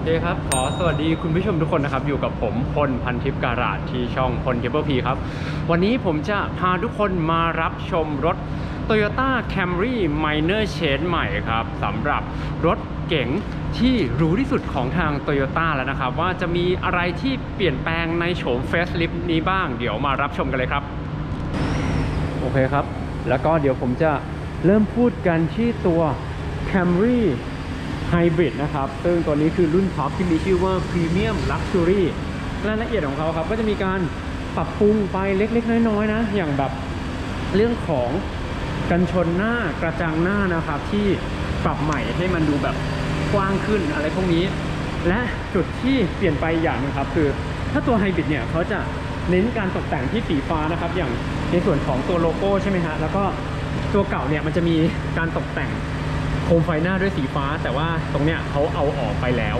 เคครับขอสวัสดีคุณผู้ชมทุกคนนะครับอยู่กับผมพลพันทิพย์การาดที่ช่องพลเทเบิลพีครับวันนี้ผมจะพาทุกคนมารับชมรถ Toyota Camry Minor Change ใหม่ครับสำหรับรถเก๋งที่หรูที่สุดของทาง Toyota แล้วนะครับว่าจะมีอะไรที่เปลี่ยนแปลงในโฉม Facelift นี้บ้างเดี๋ยวมารับชมกันเลยครับโอเคครับแล้วก็เดี๋ยวผมจะเริ่มพูดกันที่ตัว Camry Hybrid นะครับซึ่งตัวนี้คือรุ่นท็อปที่มีชื่อว่า Premium Luxury รายละเอียดของเขาครับก็จะมีการปรับปรุงไปเล็กๆน้อยๆนะอย่างแบบเรื่องของกันชนหน้ากระจังหน้านะครับที่ปรับใหม่ให้มันดูแบบกว้างขึ้นอะไรพวกนี้และจุดที่เปลี่ยนไปอย่างนึงครับคือถ้าตัว Hybrid เนี่ยเขาจะเน้นการตกแต่งที่สีฟ้านะครับอย่างในส่วนของตัวโลโก้ใช่ไหมฮะแล้วก็ตัวเก่าเนี่ยมันจะมีการตกแต่งโคมไฟหน้าด้วยสีฟ้าแต่ว่าตรงเนี้ยเขาเอาออกไปแล้ว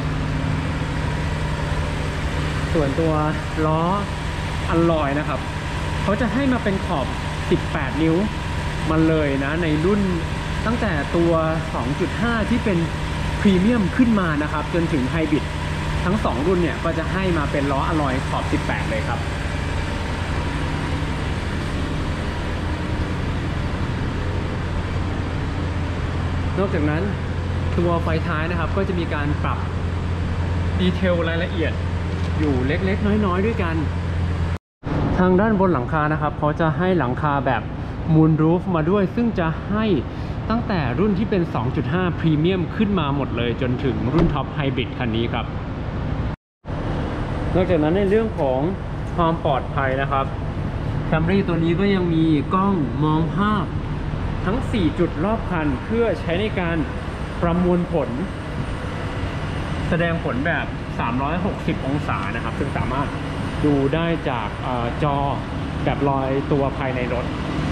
ส่วนตัวล้ออัลลอยนะครับเขาจะให้มาเป็นขอบ18นิ้วมันเลยนะในรุ่นตั้งแต่ตัว 2.5 ที่เป็นพรีเมียมขึ้นมานะครับจนถึงไฮบริดทั้ง2รุ่นเนี่ยก็จะให้มาเป็นล้ออัลลอยขอบ18เลยครับนอกจากนั้นตัวไฟท้ายนะครับก็จะมีการปรับดีเทลรายละเอียดอยู่เล็กๆน้อยๆด้วยกันทางด้านบนหลังคานะครับเขาจะให้หลังคาแบบมูนรูฟมาด้วยซึ่งจะให้ตั้งแต่รุ่นที่เป็น 2.5 พรีเมียมขึ้นมาหมดเลยจนถึงรุ่นท็อปไฮบริดคันนี้ครับนอกจากนั้นในเรื่องของความปลอดภัยนะครับ Camry ตัวนี้ก็ยังมีกล้องมองภาพทั้ง4จุดรอบคันเพื่อใช้ในการประมวลผลแสดงผลแบบ360องศานะครับซึ่งสามารถดูได้จากจอแบบลอยตัวภายในรถ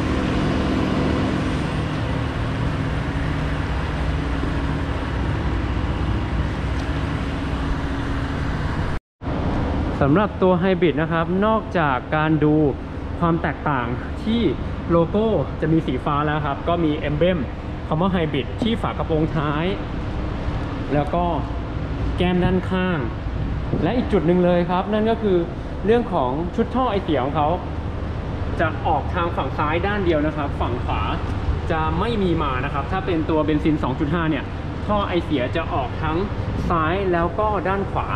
สำหรับตัวไฮบริดนะครับนอกจากการดูความแตกต่างที่โลโก้จะมีสีฟ้าแล้วครับก็มีเอมเบลมคำว่าไฮบริดที่ฝากระโปรงท้ายแล้วก็แก้มด้านข้างและอีกจุดหนึ่งเลยครับนั่นก็คือเรื่องของชุดท่อไอเสียของเขาจะออกทางฝั่งซ้ายด้านเดียวนะครับฝั่งขวาจะไม่มีมานะครับถ้าเป็นตัวเบนซิน 2.5 เนี่ยท่อไอเสียจะออกทั้งซ้ายแล้วก็ด้านขวา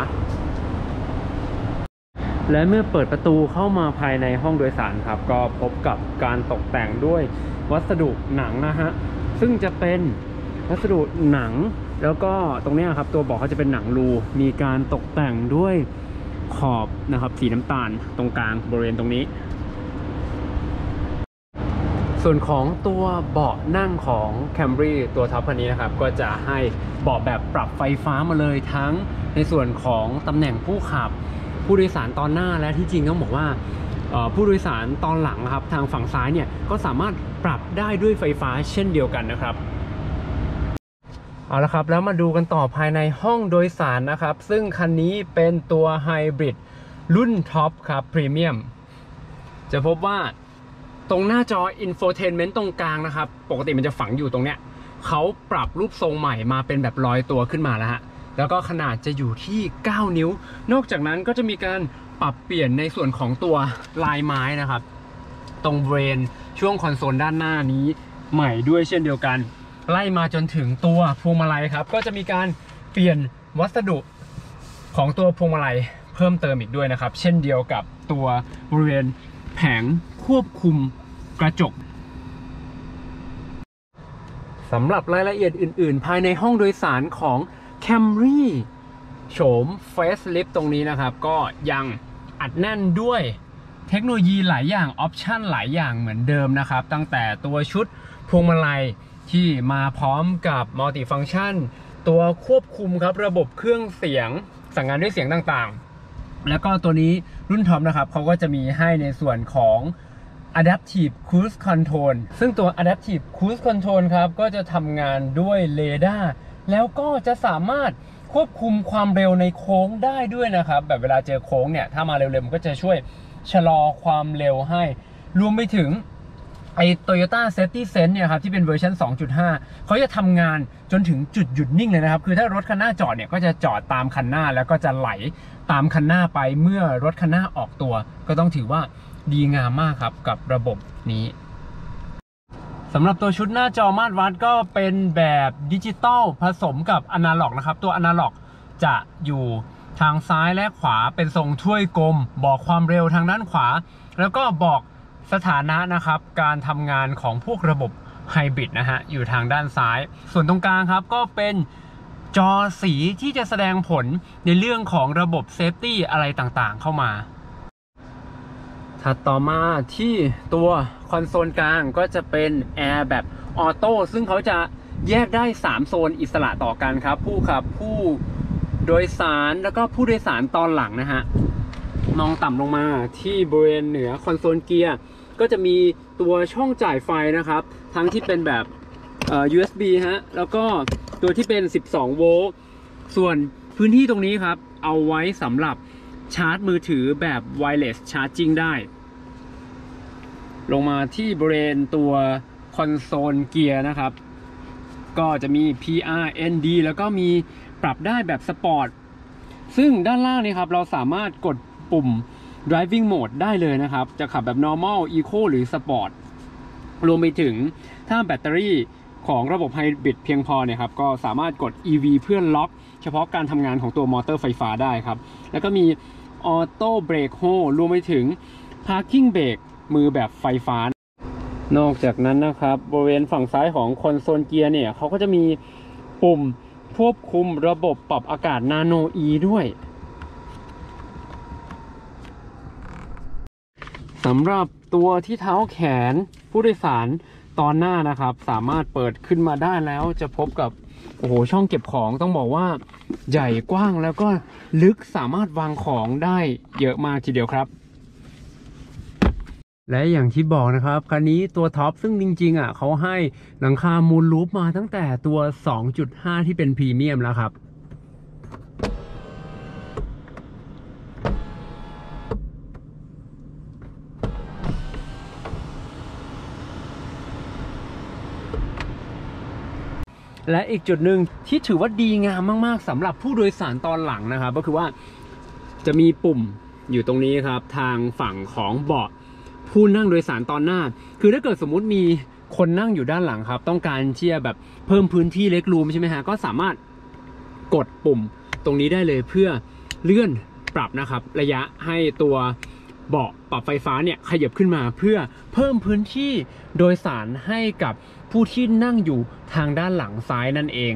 และเมื่อเปิดประตูเข้ามาภายในห้องโดยสารครับก็พบกับการตกแต่งด้วยวัสดุหนังนะฮะซึ่งจะเป็นวัสดุหนังแล้วก็ตรงนี้ครับตัวเบาะเขาจะเป็นหนังรูมีการตกแต่งด้วยขอบนะครับสีน้ำตาลตรงกลางบริเวณตรงนี้ส่วนของตัวเบาะนั่งของ Camry ตัวท็อปคันนี้นะครับก็จะให้เบาะแบบปรับไฟฟ้ามาเลยทั้งในส่วนของตำแหน่งผู้ขับผู้โดยสารตอนหน้าและที่จริงต้องบอกว่าผู้โดยสารตอนหลังครับทางฝั่งซ้ายเนี่ยก็สามารถปรับได้ด้วยไฟฟ้าเช่นเดียวกันนะครับเอาละครับแล้วมาดูกันต่อภายในห้องโดยสารนะครับซึ่งคันนี้เป็นตัวไฮบริดรุ่นท็อปครับพรีเมียมจะพบว่าตรงหน้าจอ Infotainment ตรงกลางนะครับปกติมันจะฝังอยู่ตรงเนี้ยเขาปรับรูปทรงใหม่มาเป็นแบบลอยตัวขึ้นมาแล้วฮะแล้วก็ขนาดจะอยู่ที่9นิ้วนอกจากนั้นก็จะมีการปรับเปลี่ยนในส่วนของตัวลายไม้นะครับตรงเบรนช่วงคอนโซลด้านหน้านี้ใหม่ด้วยเช่นเดียวกันไล่มาจนถึงตัวพวงมาลัยครับก็จะมีการเปลี่ยนวัสดุของตัวพวงมาลัยเพิ่มเติมอีกด้วยนะครับเช่นเดียวกับตัวบริเวณแผงควบคุมกระจกสำหรับรายละเอียดอื่นๆภายในห้องโดยสารของ Camry โฉม Facelift ตรงนี้นะครับก็ยังอัดแน่นด้วยเทคโนโลยีหลายอย่างออปชั่นหลายอย่างเหมือนเดิมนะครับตั้งแต่ตัวชุดพวงมาลัยที่มาพร้อมกับมัลติฟังก์ชันตัวควบคุมครับระบบเครื่องเสียงสั่งงานด้วยเสียงต่างๆแล้วก็ตัวนี้รุ่นท็อปนะครับเขาก็จะมีให้ในส่วนของ Adaptive Cruise Control ซึ่งตัว Adaptive Cruise Control ครับก็จะทำงานด้วยเรดาร์แล้วก็จะสามารถควบคุมความเร็วในโค้งได้ด้วยนะครับแบบเวลาเจอโค้งเนี่ยถ้ามาเร็วๆมันก็จะช่วยชะลอความเร็วให้รวมไปถึงไอ้ Toyota Safety Sense เนี่ยครับที่เป็นเวอร์ชัน 2.5 เขาจะทำงานจนถึงจุดหยุดนิ่งเลยนะครับคือถ้ารถคันหน้าจอดเนี่ยก็จะจอดตามคันหน้าแล้วก็จะไหลตามคันหน้าไปเมื่อรถคันหน้าออกตัวก็ต้องถือว่าดีงามมากครับกับระบบนี้สำหรับตัวชุดหน้าจอมาตรวัดก็เป็นแบบดิจิตอลผสมกับอนาล็อกนะครับตัวอนาล็อกจะอยู่ทางซ้ายและขวาเป็นทรงถ้วยกลมบอกความเร็วทางด้านขวาแล้วก็บอกสถานะนะครับการทำงานของพวกระบบไฮบริดนะฮะอยู่ทางด้านซ้ายส่วนตรงกลางครับก็เป็นจอสีที่จะแสดงผลในเรื่องของระบบเซฟตี้อะไรต่างๆเข้ามาถัดต่อมาที่ตัวคอนโซลกลางก็จะเป็นแอร์แบบออโต้ซึ่งเขาจะแยกได้3โซนอิสระต่อกันครับผู้ขับผู้โดยสารแล้วก็ผู้โดยสารตอนหลังนะฮะมองต่ำลงมาที่บริเวณเหนือคอนโซลเกียร์ก็จะมีตัวช่องจ่ายไฟนะครับทั้งที่เป็นแบบUSB ฮะแล้วก็ตัวที่เป็น12โวลต์ส่วนพื้นที่ตรงนี้ครับเอาไว้สำหรับชาร์จมือถือแบบ wireless charging ได้ลงมาที่บริเวณตัวคอนโซลเกียร์นะครับก็จะมี PRND แล้วก็มีปรับได้แบบสปอร์ตซึ่งด้านล่างนี้ครับเราสามารถกดปุ่ม driving mode ได้เลยนะครับจะขับแบบ normal eco หรือ sport รวมไปถึงถ้าแบตเตอรี่ของระบบไฮบริดเพียงพอเนี่ยครับก็สามารถกด EV เพื่อล็อกเฉพาะการทำงานของตัวมอเตอร์ไฟฟ้าได้ครับแล้วก็มี auto brake hold รวมไปถึง parking brake มือแบบไฟฟ้านอกจากนั้นนะครับบริเวณฝั่งซ้ายของคอนโซลเกียร์เนี่ยเขาก็จะมีปุ่มควบคุมระบบปรับอากาศ Nano E ด้วยสำหรับตัวที่เท้าแขนผู้โดยสารตอนหน้านะครับสามารถเปิดขึ้นมาได้แล้วจะพบกับโอ้โหช่องเก็บของต้องบอกว่าใหญ่กว้างแล้วก็ลึกสามารถวางของได้เยอะมากทีเดียวครับและอย่างที่บอกนะครับคันนี้ตัวท็อปซึ่งจริงๆเขาให้หลังคามูลลูปมาตั้งแต่ตัว 2.5 ที่เป็นพรีเมียมแล้วครับและอีกจุดหนึ่งที่ถือว่าดีงามมากๆสำหรับผู้โดยสารตอนหลังนะครับก็คือว่าจะมีปุ่มอยู่ตรงนี้ครับทางฝั่งของเบาะผู้นั่งโดยสารตอนหน้าคือถ้าเกิดสมมุติมีคนนั่งอยู่ด้านหลังครับต้องการที่จะแบบเพิ่มพื้นที่เล็กรูมใช่ไหมฮะก็สามารถกดปุ่มตรงนี้ได้เลยเพื่อเลื่อนปรับนะครับระยะให้ตัวเบาะปรับไฟฟ้าเนี่ยขยับขึ้นมาเพื่อเพิ่มพื้นที่โดยสารให้กับผู้ที่นั่งอยู่ทางด้านหลังซ้ายนั่นเอง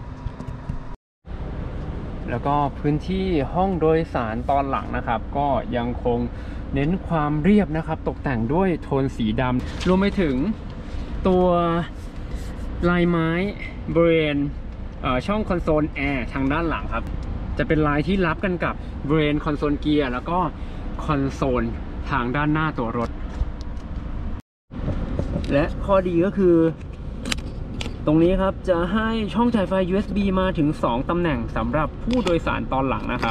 แล้วก็พื้นที่ห้องโดยสารตอนหลังนะครับก็ยังคงเน้นความเรียบนะครับตกแต่งด้วยโทนสีดำรวมไปถึงตัวลายไม้บริเวณช่องคอนโซลแอร์ทางด้านหลังครับจะเป็นลายที่รับกันกับบริเวณคอนโซลเกียร์แล้วก็คอนโซลทางด้านหน้าตัวรถและข้อดีก็คือตรงนี้ครับจะให้ช่องจ่ายไฟ USB มาถึง2ตำแหน่งสำหรับผู้โดยสารตอนหลังนะครับ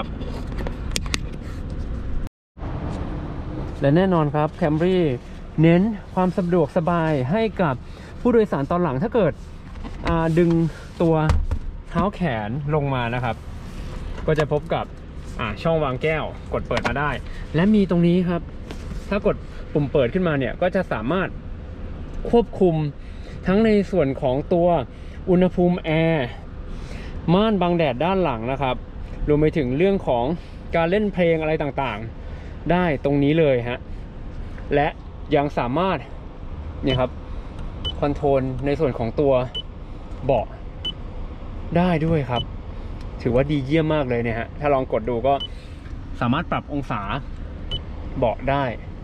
และแน่นอนครับ Camry เน้นความสะดวกสบายให้กับผู้โดยสารตอนหลังถ้าเกิดดึงตัวเท้าแขนลงมานะครับก็จะพบกับช่องวางแก้วกดเปิดมาได้และมีตรงนี้ครับถ้ากดปุ่มเปิดขึ้นมาเนี่ยก็จะสามารถควบคุมทั้งในส่วนของตัวอุณหภูมิแอร์ม่านบังแดดด้านหลังนะครับรวมไปถึงเรื่องของการเล่นเพลงอะไรต่างๆได้ตรงนี้เลยฮะและยังสามารถเนี่ยครับคอนโทรลในส่วนของตัวเบาะได้ด้วยครับถือว่าดีเยี่ยมมากเลยเนี่ยฮะถ้าลองกดดูก็สามารถปรับองศาเบาะได้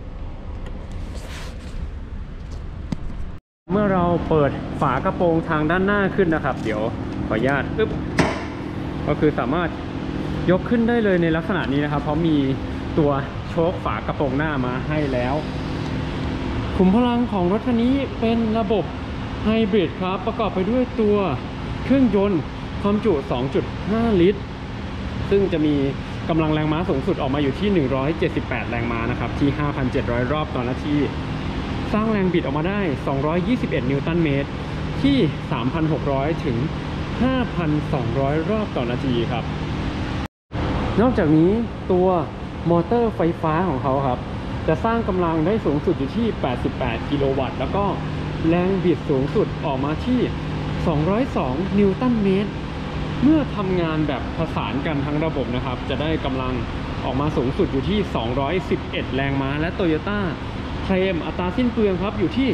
เมื่อเราเปิดฝากระโปรงทางด้านหน้าขึ้นนะครับเดี๋ยวขออนุญาตก็คือสามารถยกขึ้นได้เลยในลักษณะนี้นะครับเพราะมีตัวโชคฝากระโปรงหน้ามาให้แล้วขุมพลังของรถคันนี้เป็นระบบไฮบริดครับประกอบไปด้วยตัวเครื่องยนต์ความจุ 2.5 ลิตรซึ่งจะมีกำลังแรงม้าสูงสุดออกมาอยู่ที่178แรงม้านะครับที่ 5,700 รอบต่อนาทีสร้างแรงบิดออกมาได้221นิวตันเมตรที่ 3,600 ถึง 5,200 รอบต่อนาทีครับนอกจากนี้ตัวมอเตอร์ไฟฟ้าของเขาครับจะสร้างกำลังได้สูงสุดอยู่ที่88กิโลวัตต์แล้วก็แรงบิดสูงสุดออกมาที่202นิวตันเมตรเมื่อทำงานแบบผสานกันทั้งระบบนะครับจะได้กำลังออกมาสูงสุดอยู่ที่211แรงม้าและ Toyota เคลมอัตราสิ้นเปลืองครับอยู่ที่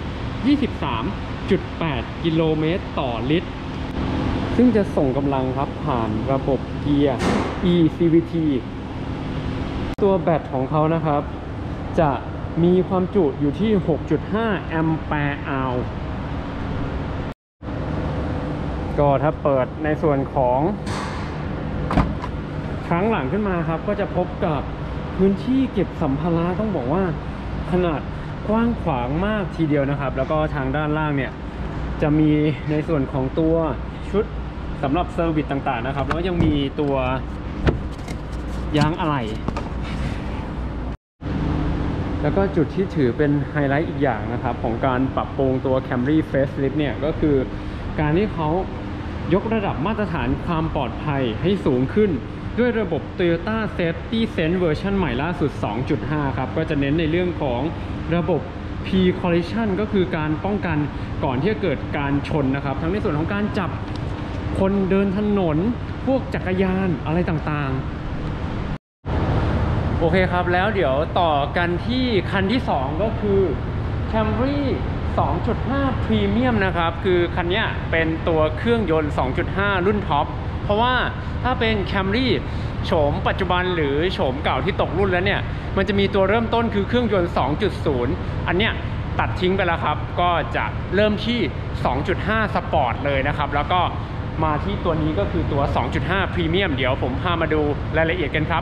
23.8 กิโลเมตรต่อลิตรซึ่งจะส่งกำลังครับผ่านระบบเกียร์ eCVT ตัวแบตของเขานะครับจะมีความจุอยู่ที่ 6.5 แอมแปร์อาวร์ก็ถ้าเปิดในส่วนของครั้งหลังขึ้นมาครับก็จะพบกับพื้นที่เก็บสัมภาระต้องบอกว่าขนาดกว้างขวางมากทีเดียวนะครับแล้วก็ทางด้านล่างเนี่ยจะมีในส่วนของตัวชุดสำหรับเซอร์วิสต่างๆนะครับแล้วยังมีตัวยางอะไหล่แล้วก็จุดที่ถือเป็นไฮไลท์อีกอย่างนะครับของการปรับปรุงตัว Camry Facelift เนี่ยก็คือการที่เขายกระดับมาตรฐานความปลอดภัยให้สูงขึ้นด้วยระบบ Toyota Safety Sense เวอร์ชันใหม่ล่าสุด 2.5 ครับก็จะเน้นในเรื่องของระบบ Pre-Collision ก็คือการป้องกันก่อนที่จะเกิดการชนนะครับทั้งในส่วนของการจับคนเดินถนนพวกจักรยานอะไรต่างๆโอเคครับแล้วเดี๋ยวต่อกันที่คันที่2ก็คือ Camry 2.5 Premium นะครับคือคันนี้เป็นตัวเครื่องยนต์ 2.5 รุ่นท็อปเพราะว่าถ้าเป็น Camry โฉมปัจจุบันหรือโฉมเก่าที่ตกรุ่นแล้วเนี่ยมันจะมีตัวเริ่มต้นคือเครื่องยนต์ 2.0 อันเนี้ยตัดทิ้งไปแล้วครับก็จะเริ่มที่ 2.5 Sport เลยนะครับแล้วก็มาที่ตัวนี้ก็คือตัว 2.5 Premium เดี๋ยวผมพามาดูรายละเอียดกันครับ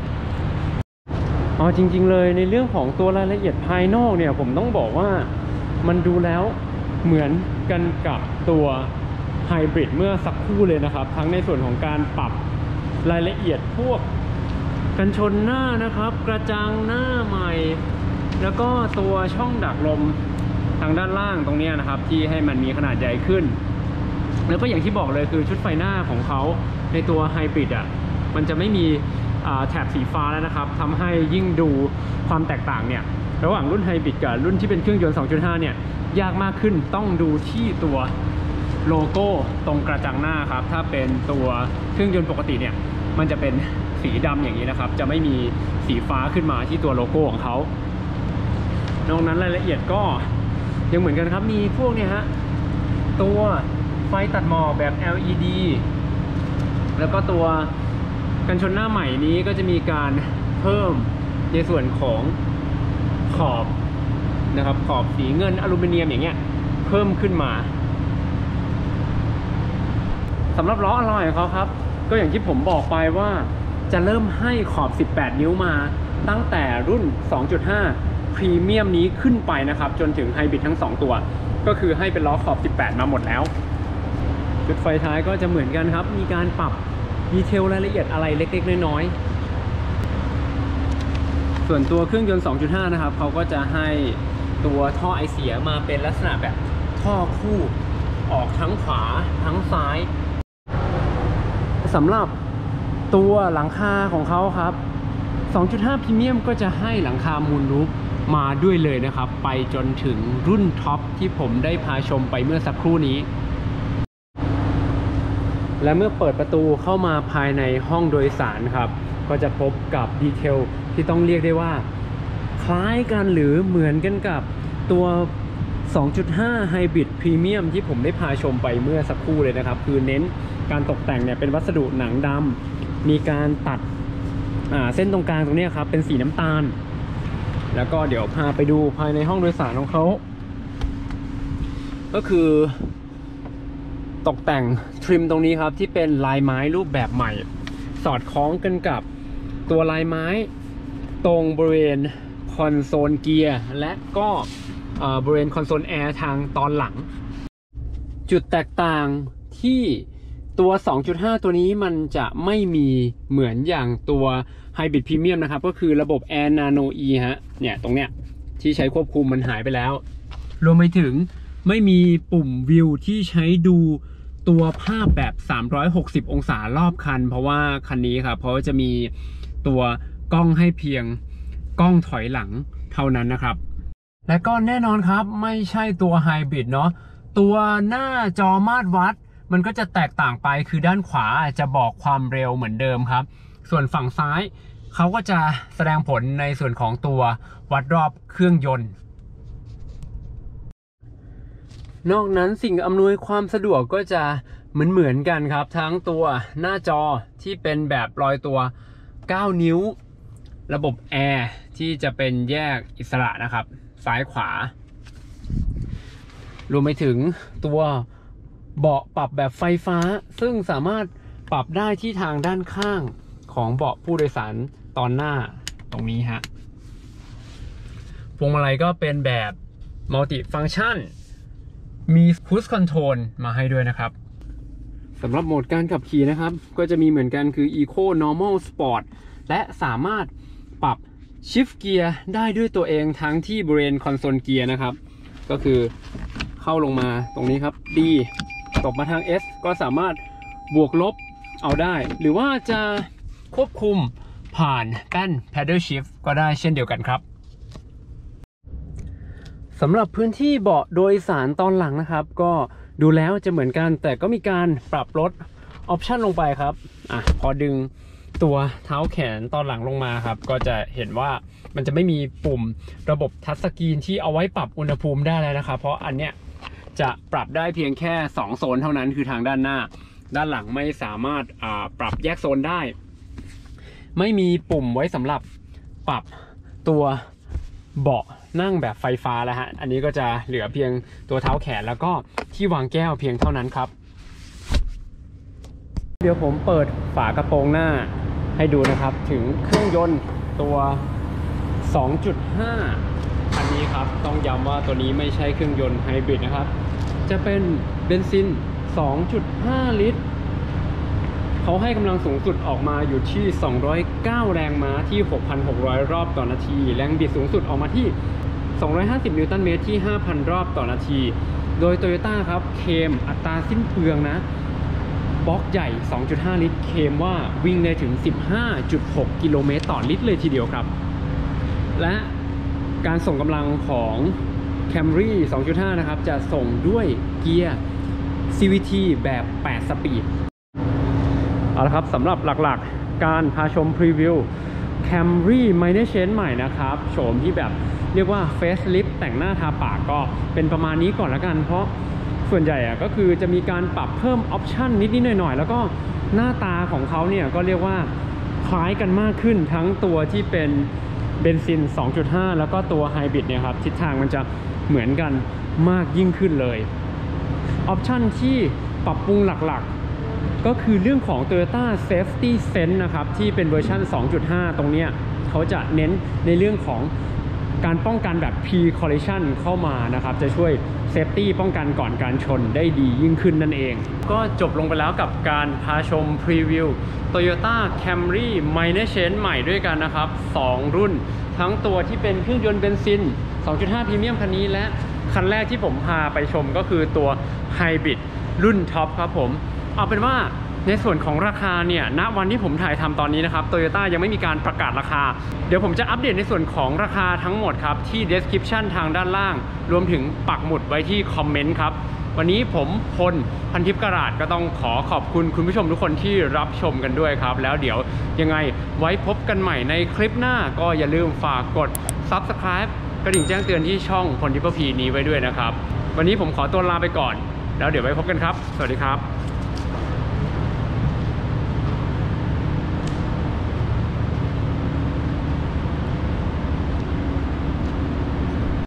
จริงๆเลยในเรื่องของตัวรายละเอียดภายนอกเนี่ยผมต้องบอกว่ามันดูแล้วเหมือนกันกับตัวไฮบริดเมื่อสักครู่เลยนะครับทั้งในส่วนของการปรับรายละเอียดพวกกันชนหน้านะครับกระจังหน้าใหม่แล้วก็ตัวช่องดักลมทางด้านล่างตรงนี้นะครับที่ให้มันมีขนาดใหญ่ขึ้นแล้วก็อย่างที่บอกเลยคือชุดไฟหน้าของเขาในตัวไฮบริดมันจะไม่มีแถบสีฟ้าแล้วนะครับทำให้ยิ่งดูความแตกต่างเนี่ยระหว่างรุ่นไฮบริดกับรุ่นที่เป็นเครื่องยนต์ 2.5 เนี่ยยากมากขึ้นต้องดูที่ตัวโลโก้ตรงกระจังหน้าครับถ้าเป็นตัวเครื่องยนต์ปกติเนี่ยมันจะเป็นสีดำอย่างนี้นะครับจะไม่มีสีฟ้าขึ้นมาที่ตัวโลโก้ของเขานอกนั้นรายละเอียดก็ยังเหมือนกันครับมีพวกเนี่ยฮะตัวไฟตัดหมอกแบบ LED แล้วก็ตัวกันชนหน้าใหม่นี้ก็จะมีการเพิ่มในส่วนของขอบนะครับขอบสีเงินอลูมิเนียมอย่างเงี้ยเพิ่มขึ้นมาสำหรับล้ออะลอยของเขาครับก็อย่างที่ผมบอกไปว่าจะเริ่มให้ขอบ18นิ้วมาตั้งแต่รุ่น 2.5 พรีเมียมนี้ขึ้นไปนะครับจนถึงไฮบริดทั้ง2ตัวก็คือให้เป็นล้อขอบ18มาหมดแล้วจุดไฟท้ายก็จะเหมือนกันครับมีการปรับดีเทลรายละเอียดอะไรเล็กๆน้อยๆส่วนตัวเครื่องยนต์ 2.5 นะครับเขาก็จะให้ตัวท่อไอเสียมาเป็นลักษณะแบบท่อคู่ออกทั้งขวาทั้งซ้ายสำหรับตัวหลังคาของเขาครับ 2.5 พรีเมียมก็จะให้หลังคามูนรูฟมาด้วยเลยนะครับไปจนถึงรุ่นท็อปที่ผมได้พาชมไปเมื่อสักครู่นี้และเมื่อเปิดประตูเข้ามาภายในห้องโดยสารครับก็จะพบกับดีเทลที่ต้องเรียกได้ว่าคล้ายกันหรือเหมือนกันกับตัว 2.5 Hybrid Premium ที่ผมได้พาชมไปเมื่อสักครู่เลยนะครับคือเน้นการตกแต่งเนี่ยเป็นวัสดุหนังดำมีการตัดเส้นตรงกลางตรงนี้ครับเป็นสีน้ำตาลแล้วก็เดี๋ยวพาไปดูภายในห้องโดยสารของเขาก็คือตกแต่งทริมตรงนี้ครับที่เป็นลายไม้รูปแบบใหม่สอดคล้องกันกับตัวลายไม้ตรงบริเวณคอนโซลเกียร์และก็บริเวณคอนโซลแอร์ทางตอนหลังจุดแตกต่างที่ตัว 2.5 ตัวนี้มันจะไม่มีเหมือนอย่างตัว Hybrid Premium นะครับก็คือระบบ Air Nano E ฮะเนี่ยตรงเนี้ยที่ใช้ควบคุมมันหายไปแล้วรวมไปถึงไม่มีปุ่มวิวที่ใช้ดูตัวภาพแบบ360องศารอบคันเพราะว่าคันนี้ครับเพราะจะมีตัวกล้องให้เพียงกล้องถอยหลังเท่านั้นนะครับและก็แน่นอนครับไม่ใช่ตัวไฮบริดเนาะตัวหน้าจอมาตรวัดมันก็จะแตกต่างไปคือด้านขวาจะบอกความเร็วเหมือนเดิมครับส่วนฝั่งซ้ายเขาก็จะแสดงผลในส่วนของตัววัดรอบเครื่องยนต์นอกนั้นสิ่งอำนวยความสะดวกก็จะเหมือนกันครับทั้งตัวหน้าจอที่เป็นแบบลอยตัว9นิ้วระบบแอร์ที่จะเป็นแยกอิสระนะครับซ้ายขวารวมไปถึงตัวเบาะปรับแบบไฟฟ้าซึ่งสามารถปรับได้ที่ทางด้านข้างของเบาะผู้โดยสารตอนหน้าตรงนี้ฮะพวงมาลัยก็เป็นแบบมัลติฟังก์ชันมีครูซคอนโทรลมาให้ด้วยนะครับสำหรับโหมดการขับขี่นะครับก็จะมีเหมือนกันคือ Eco Normal Sport และสามารถปรับ Shift Gear ได้ด้วยตัวเองทั้งที่บริเวณคอนโซลเกียร์นะครับก็คือเข้าลงมาตรงนี้ครับ D ตกมาทาง S ก็สามารถบวกลบเอาได้หรือว่าจะควบคุมผ่านแป้น Paddle Shift ก็ได้เช่นเดียวกันครับสำหรับพื้นที่เบาะโดยสารตอนหลังนะครับก็ดูแล้วจะเหมือนกันแต่ก็มีการปรับลดออปชันลงไปครับพอดึงตัวเท้าแขนตอนหลังลงมาครับก็จะเห็นว่ามันจะไม่มีปุ่มระบบทัชสกรีนที่เอาไว้ปรับอุณหภูมิได้แล้วนะครับเพราะอันเนี้ยจะปรับได้เพียงแค่2โซนเท่านั้นคือทางด้านหน้าด้านหลังไม่สามารถปรับแยกโซนได้ไม่มีปุ่มไว้สำหรับปรับตัวเบาะนั่งแบบไฟฟ้าแล้วฮะอันนี้ก็จะเหลือเพียงตัวเท้าแขนแล้วก็ที่วางแก้วเพียงเท่านั้นครับเดี๋ยวผมเปิดฝากระโปรงหน้าให้ดูนะครับถึงเครื่องยนต์ตัว 2.5 อันนี้ครับต้องย้ำว่าตัวนี้ไม่ใช่เครื่องยนต์ไฮบริดนะครับจะเป็นเบนซิน 2.5 ลิตรเขาให้กำลังสูงสุดออกมาอยู่ที่209แรงม้าที่ 6,600 รอบต่อนาทีแรงบิดสูงสุดออกมาที่250นิวตันเมตรที่ 5,000 รอบต่อนาทีโดย Toyota ครับเคลมอัตราสิ้นเปลืองนะบล็อกใหญ่ 2.5 ลิตรเคลมว่าวิ่งได้ถึง 15.6 กิโลเมตรต่อลิตรเลยทีเดียวครับและการส่งกำลังของ Camry 2.5 นะครับจะส่งด้วยเกียร์ CVT แบบ8สปีดเอาละครับสำหรับหลักๆการพาชมพรีวิว Camry Minor Change ใหม่นะครับโฉมที่แบบเรียกว่า Facelift แต่งหน้าทาปากก็เป็นประมาณนี้ก่อนละกันเพราะส่วนใหญ่ก็คือจะมีการปรับเพิ่มออปชันนิดๆหน่อยๆแล้วก็หน้าตาของเขาเนี่ยก็เรียกว่าคล้ายกันมากขึ้นทั้งตัวที่เป็นเบนซิน 2.5 แล้วก็ตัวไฮบริดเนี่ยครับทิศทางมันจะเหมือนกันมากยิ่งขึ้นเลยออปชันที่ปรับปรุงหลักๆก็คือเรื่องของ Toyota Safety Sense นะครับที่เป็นเวอร์ชัน 2.5 ตรงนี้เขาจะเน้นในเรื่องของการป้องกันแบบ Pre-collision เข้ามานะครับจะช่วย Safety ป้องกันก่อนการชนได้ดียิ่งขึ้นนั่นเองก็จบลงไปแล้วกับการพาชมพรีวิว Toyota Camry Minor Change ใหม่ด้วยกันนะครับ2รุ่นทั้งตัวที่เป็นเครื่องยนต์เบนซิน 2.5 พรีเมียมคันนี้และคันแรกที่ผมพาไปชมก็คือตัวไฮบริดรุ่นท็อปครับผมเอาเป็นว่าในส่วนของราคาเนี่ยณวันที่ผมถ่ายทำตอนนี้นะครับ Toyota ยังไม่มีการประกาศราคาเดี๋ยวผมจะอัปเดตในส่วนของราคาทั้งหมดครับที่ description ทางด้านล่างรวมถึงปักหมุดไว้ที่คอมเมนต์ครับวันนี้ผมพลพันทิพย์กราดก็ต้องขอบคุณคุณผู้ชมทุกคนที่รับชมกันด้วยครับแล้วเดี๋ยวยังไงไว้พบกันใหม่ในคลิปหน้าก็อย่าลืมฝากกด Subscribe กระดิ่งแจ้งเตือนที่ช่องพลทิพย์พีนี้ไว้ด้วยนะครับวันนี้ผมขอตัวลาไปก่อนแล้วเดี๋ยวไว้พบกันครับสวัสดีครับ